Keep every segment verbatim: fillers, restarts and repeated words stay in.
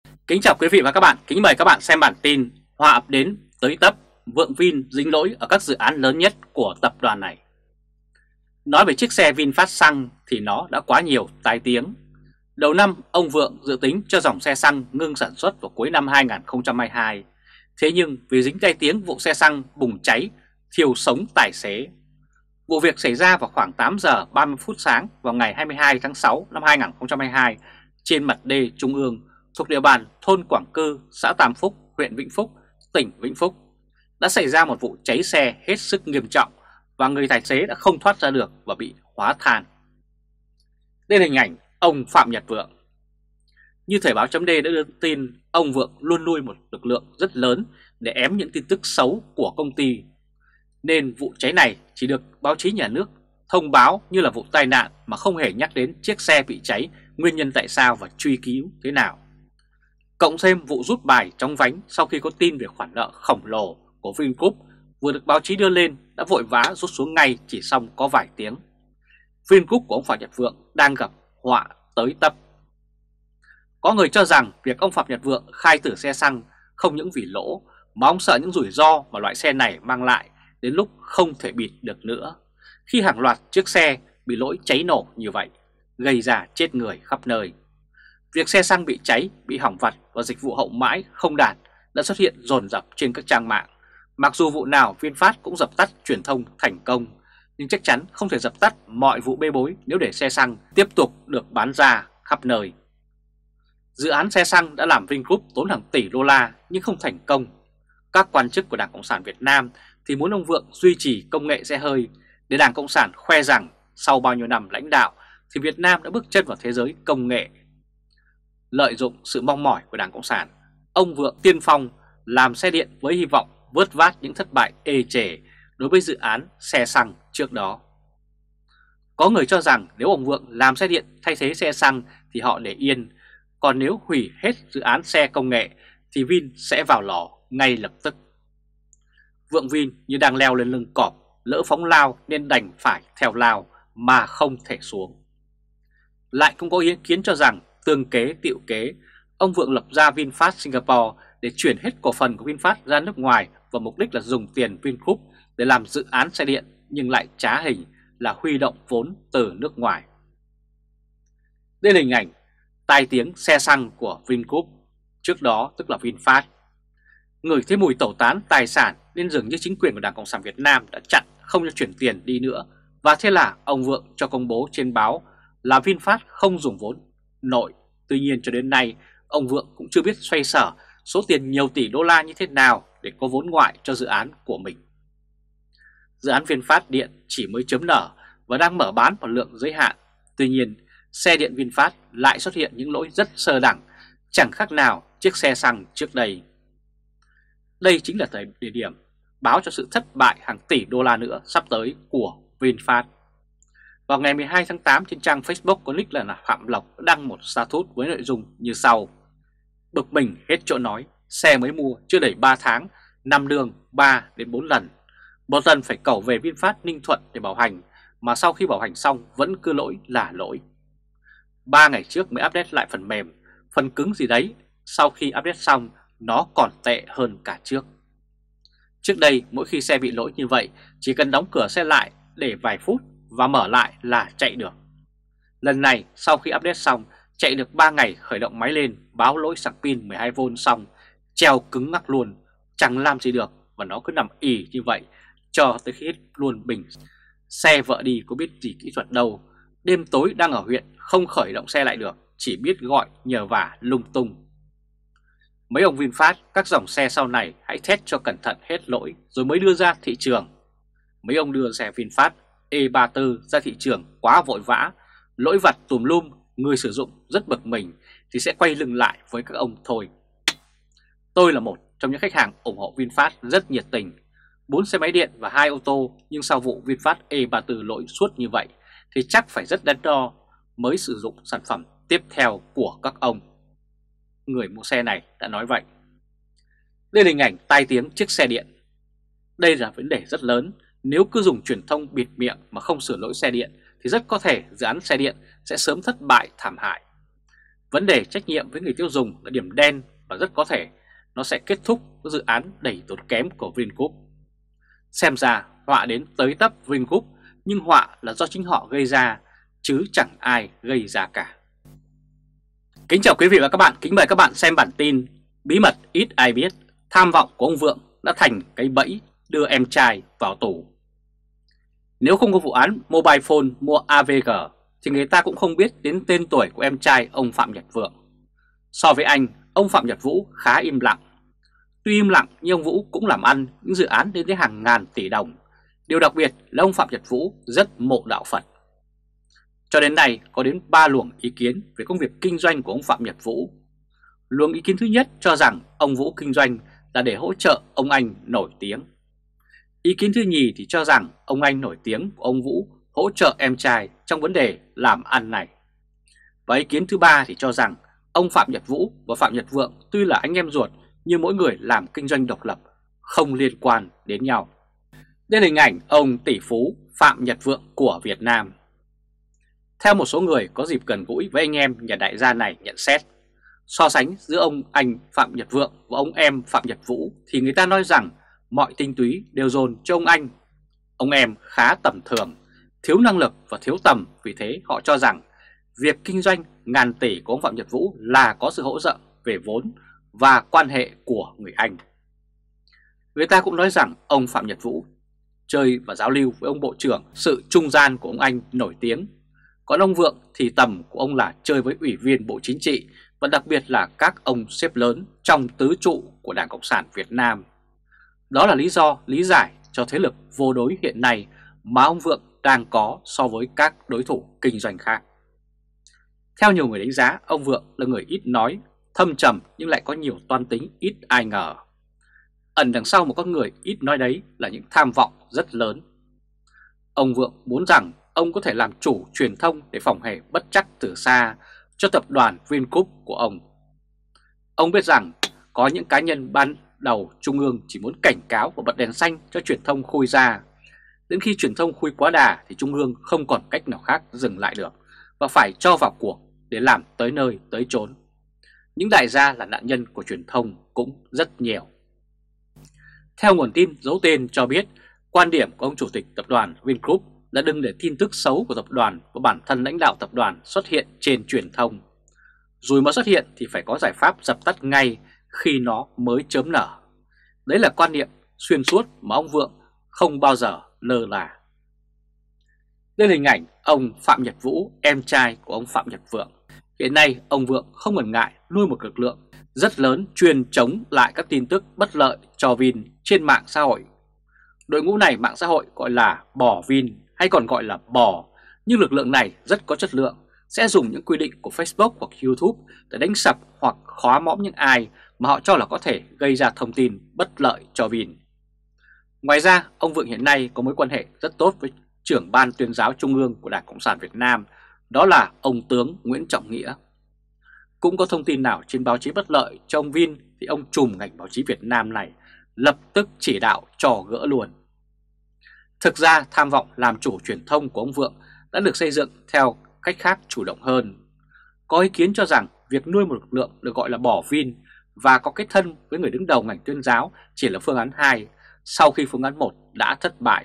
Kính chào quý vị và các bạn, kính mời các bạn xem bản tin Hòa ập đến tới tấp, Vượng Vin dính lỗi ở các dự án lớn nhất của tập đoàn này. Nói về chiếc xe VinFast xăng thì nó đã quá nhiều tai tiếng. Đầu năm, ông Vượng dự tính cho dòng xe xăng ngưng sản xuất vào cuối năm hai nghìn không trăm hai mươi hai. Thế nhưng vì dính tai tiếng vụ xe xăng bùng cháy, thiêu sống tài xế. Vụ việc xảy ra vào khoảng tám giờ ba mươi phút sáng vào ngày hai mươi hai tháng sáu năm hai nghìn không trăm hai mươi hai trên mặt đê Trung ương thuộc địa bàn thôn Quảng Cư, xã Tam Phúc, huyện Vĩnh Phúc, tỉnh Vĩnh Phúc. Đã xảy ra một vụ cháy xe hết sức nghiêm trọng và người tài xế đã không thoát ra được và bị hóa than. Đây là hình ảnh ông Phạm Nhật Vượng. Như Thời báo chấm D đã đưa tin, ông Vượng luôn nuôi một lực lượng rất lớn để ém những tin tức xấu của công ty. Nên vụ cháy này chỉ được báo chí nhà nước thông báo như là vụ tai nạn mà không hề nhắc đến chiếc xe bị cháy, nguyên nhân tại sao và truy cứu thế nào. Cộng thêm vụ rút bài trong vánh sau khi có tin về khoản nợ khổng lồ của Vingroup vừa được báo chí đưa lên đã vội vã rút xuống ngay chỉ xong có vài tiếng. Vingroup của ông Phạm Nhật Vượng đang gặp họa tới tấp. Có người cho rằng việc ông Phạm Nhật Vượng khai tử xe xăng không những vì lỗ mà ông sợ những rủi ro mà loại xe này mang lại đến lúc không thể bịt được nữa, khi hàng loạt chiếc xe bị lỗi cháy nổ như vậy, gây ra chết người khắp nơi. Việc xe xăng bị cháy, bị hỏng vặt và dịch vụ hậu mãi không đạt đã xuất hiện dồn dập trên các trang mạng. Mặc dù vụ nào VinFast cũng dập tắt truyền thông thành công, nhưng chắc chắn không thể dập tắt mọi vụ bê bối nếu để xe xăng tiếp tục được bán ra khắp nơi. Dự án xe xăng đã làm Vingroup tốn hàng tỷ đô la nhưng không thành công. Các quan chức của Đảng Cộng sản Việt Nam thì muốn ông Vượng duy trì công nghệ xe hơi để Đảng Cộng sản khoe rằng sau bao nhiêu năm lãnh đạo thì Việt Nam đã bước chân vào thế giới công nghệ. Lợi dụng sự mong mỏi của Đảng Cộng sản, ông Vượng tiên phong làm xe điện với hy vọng vớt vát những thất bại ê chề đối với dự án xe xăng trước đó. Có người cho rằng nếu ông Vượng làm xe điện thay thế xe xăng thì họ để yên, còn nếu hủy hết dự án xe công nghệ thì Vin sẽ vào lò ngay lập tức. Vượng Vin như đang leo lên lưng cọp, lỡ phóng lao nên đành phải theo lao mà không thể xuống. Lại cũng có ý kiến cho rằng tương kế tựu kế, ông Vượng lập ra VinFast Singapore để chuyển hết cổ phần của VinFast ra nước ngoài và mục đích là dùng tiền Vingroup để làm dự án xe điện, nhưng lại trá hình là huy động vốn từ nước ngoài. Đây là hình ảnh tai tiếng xe xăng của Vingroup, trước đó tức là VinFast. Ngửi thấy mùi tẩu tán tài sản nên dường như chính quyền của Đảng Cộng sản Việt Nam đã chặn không cho chuyển tiền đi nữa, và thế là ông Vượng cho công bố trên báo là VinFast không dùng vốn nội. Tuy nhiên cho đến nay ông Vượng cũng chưa biết xoay sở số tiền nhiều tỷ đô la như thế nào để có vốn ngoại cho dự án của mình. Dự án VinFast điện chỉ mới chớm nở và đang mở bán một lượng giới hạn. Tuy nhiên xe điện VinFast lại xuất hiện những lỗi rất sơ đẳng, chẳng khác nào chiếc xe xăng trước đây. Đây chính là thời điểm báo cho sự thất bại hàng tỷ đô la nữa sắp tới của VinFast. Vào ngày mười hai tháng tám, trên trang Facebook có nick là Phạm Lộc đăng một status với nội dung như sau: bực mình hết chỗ nói, xe mới mua chưa đầy ba tháng, năm lương ba đến bốn lần. Một lần phải cẩu về VinFast Ninh Thuận để bảo hành, mà sau khi bảo hành xong vẫn cứ lỗi là lỗi. Ba ngày trước mới update lại phần mềm, phần cứng gì đấy, sau khi update xong nó còn tệ hơn cả trước. Trước đây mỗi khi xe bị lỗi như vậy chỉ cần đóng cửa xe lại để vài phút và mở lại là chạy được. Lần này sau khi update xong chạy được ba ngày, khởi động máy lên báo lỗi sạc pin mười hai vôn xong treo cứng ngắc luôn, chẳng làm gì được, và nó cứ nằm ì như vậy cho tới khi hết luôn bình. Xe vợ đi có biết gì kỹ thuật đâu, đêm tối đang ở huyện không khởi động xe lại được, chỉ biết gọi nhờ vả lung tung. Mấy ông VinFast các dòng xe sau này hãy test cho cẩn thận hết lỗi rồi mới đưa ra thị trường. Mấy ông đưa xe VinFast E ba mươi tư ra thị trường quá vội vã, lỗi vặt tùm lum, người sử dụng rất bực mình thì sẽ quay lưng lại với các ông thôi. Tôi là một trong những khách hàng ủng hộ VinFast rất nhiệt tình, bốn xe máy điện và hai ô tô, nhưng sau vụ VinFast E ba mươi tư lỗi suốt như vậy thì chắc phải rất đắn đo mới sử dụng sản phẩm tiếp theo của các ông. Người mua xe này đã nói vậy. Đây là hình ảnh tai tiếng chiếc xe điện. Đây là vấn đề rất lớn. Nếu cứ dùng truyền thông bịt miệng mà không sửa lỗi xe điện thì rất có thể dự án xe điện sẽ sớm thất bại thảm hại. Vấn đề trách nhiệm với người tiêu dùng là điểm đen và rất có thể nó sẽ kết thúc với dự án đầy tốn kém của Vingroup. Xem ra họa đến tới tấp Vingroup, nhưng họa là do chính họ gây ra, chứ chẳng ai gây ra cả. Kính chào quý vị và các bạn, kính mời các bạn xem bản tin Bí mật ít ai biết, tham vọng của ông Vượng đã thành cái bẫy đưa em trai vào tù. Nếu không có vụ án mobile phone mua a vê giê thì người ta cũng không biết đến tên tuổi của em trai ông Phạm Nhật Vượng. So với anh, ông Phạm Nhật Vũ khá im lặng. Tuy im lặng nhưng ông Vũ cũng làm ăn những dự án lên tới hàng ngàn tỷ đồng. Điều đặc biệt là ông Phạm Nhật Vũ rất mộ đạo Phật. Cho đến nay có đến ba luồng ý kiến về công việc kinh doanh của ông Phạm Nhật Vũ. Luồng ý kiến thứ nhất cho rằng ông Vũ kinh doanh là để hỗ trợ ông anh nổi tiếng. Ý kiến thứ nhì thì cho rằng ông anh nổi tiếng của ông Vũ hỗ trợ em trai trong vấn đề làm ăn này. Và ý kiến thứ ba thì cho rằng ông Phạm Nhật Vũ và Phạm Nhật Vượng tuy là anh em ruột nhưng mỗi người làm kinh doanh độc lập, không liên quan đến nhau. Đây là hình ảnh ông tỷ phú Phạm Nhật Vượng của Việt Nam. Theo một số người có dịp gần gũi với anh em nhà đại gia này nhận xét, so sánh giữa ông anh Phạm Nhật Vượng và ông em Phạm Nhật Vũ thì người ta nói rằng mọi tinh túy đều dồn cho ông anh. Ông em khá tầm thường, thiếu năng lực và thiếu tầm, vì thế họ cho rằng việc kinh doanh ngàn tỷ của ông Phạm Nhật Vũ là có sự hỗ trợ về vốn và quan hệ của người anh. Người ta cũng nói rằng ông Phạm Nhật Vũ chơi và giao lưu với ông Bộ trưởng, sự trung gian của ông anh nổi tiếng. Còn ông Vượng thì tầm của ông là chơi với ủy viên Bộ Chính trị và đặc biệt là các ông sếp lớn trong tứ trụ của Đảng Cộng sản Việt Nam. Đó là lý do lý giải cho thế lực vô đối hiện nay mà ông Vượng đang có so với các đối thủ kinh doanh khác. Theo nhiều người đánh giá, ông Vượng là người ít nói, thâm trầm nhưng lại có nhiều toan tính ít ai ngờ. Ẩn đằng sau một con người ít nói đấy là những tham vọng rất lớn. Ông Vượng muốn rằng ông có thể làm chủ truyền thông để phòng hề bất trắc từ xa cho tập đoàn Vingroup của ông. Ông biết rằng có những cá nhân ban đầu Trung ương chỉ muốn cảnh cáo và bật đèn xanh cho truyền thông khui ra. Đến khi truyền thông khui quá đà thì Trung ương không còn cách nào khác dừng lại được và phải cho vào cuộc để làm tới nơi tới chốn. Những đại gia là nạn nhân của truyền thông cũng rất nhiều. Theo nguồn tin giấu tên cho biết, quan điểm của ông chủ tịch tập đoàn Vingroup là đừng để tin tức xấu của tập đoàn và bản thân lãnh đạo tập đoàn xuất hiện trên truyền thông. Dù mà xuất hiện thì phải có giải pháp dập tắt ngay khi nó mới chớm nở. Đấy là quan niệm xuyên suốt mà ông Vượng không bao giờ lơ là. Đây là hình ảnh ông Phạm Nhật Vũ, em trai của ông Phạm Nhật Vượng. Hiện nay ông Vượng không ngần ngại nuôi một lực lượng rất lớn chuyên chống lại các tin tức bất lợi cho Vin trên mạng xã hội. Đội ngũ này mạng xã hội gọi là bò Vin hay còn gọi là bò, nhưng lực lượng này rất có chất lượng, sẽ dùng những quy định của Facebook hoặc YouTube để đánh sập hoặc khóa mõm những ai mà họ cho là có thể gây ra thông tin bất lợi cho Vin. Ngoài ra, ông Vượng hiện nay có mối quan hệ rất tốt với trưởng ban tuyên giáo Trung ương của Đảng Cộng sản Việt Nam, đó là ông tướng Nguyễn Trọng Nghĩa. Cũng có thông tin nào trên báo chí bất lợi cho ông Vin thì ông trùm ngành báo chí Việt Nam này lập tức chỉ đạo trò gỡ luôn. Thực ra tham vọng làm chủ truyền thông của ông Vượng đã được xây dựng theo cách khác chủ động hơn. Có ý kiến cho rằng việc nuôi một lực lượng được gọi là bò Vin và có kết thân với người đứng đầu ngành tuyên giáo chỉ là phương án hai sau khi phương án một đã thất bại.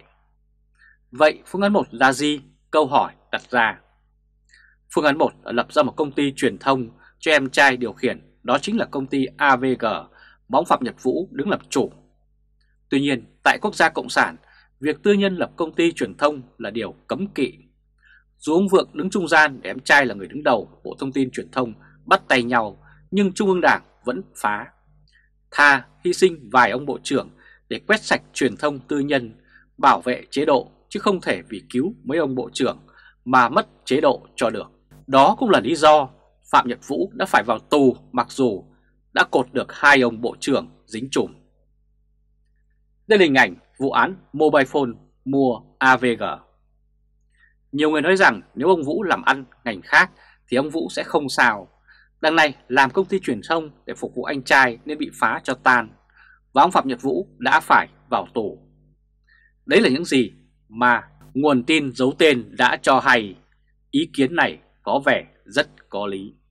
Vậy phương án một là gì? Câu hỏi đặt ra. Phương án một là lập ra một công ty truyền thông cho em trai điều khiển, đó chính là công ty a vê giê mà ông Phạm Nhật Vũ đứng làm chủ. Tuy nhiên, tại quốc gia cộng sản, việc tư nhân lập công ty truyền thông là điều cấm kỵ. Dù ông Vượng đứng trung gian để em trai là người đứng đầu Bộ Thông tin Truyền thông bắt tay nhau, nhưng Trung ương Đảng vẫn phá. Tha hy sinh vài ông bộ trưởng để quét sạch truyền thông tư nhân, bảo vệ chế độ, chứ không thể vì cứu mấy ông bộ trưởng mà mất chế độ cho được. Đó cũng là lý do Phạm Nhật Vũ đã phải vào tù mặc dù đã cột được hai ông bộ trưởng dính chùm. Đây là hình ảnh vụ án mobile phone mua a vê giê. Nhiều người nói rằng nếu ông Vũ làm ăn ngành khác thì ông Vũ sẽ không sao. Đằng này làm công ty truyền thông để phục vụ anh trai nên bị phá cho tan, và ông Phạm Nhật Vũ đã phải vào tù. Đấy là những gì mà nguồn tin giấu tên đã cho hay. Ý kiến này có vẻ rất có lý.